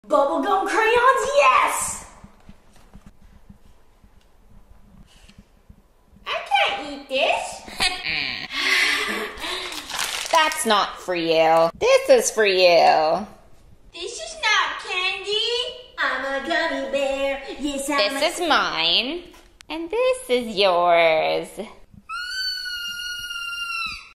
Bubblegum crayons, yes! I can't eat this. That's not for you. This is for you. This is not candy. I'm a gummy bear. Yes, This is mine. And this is yours.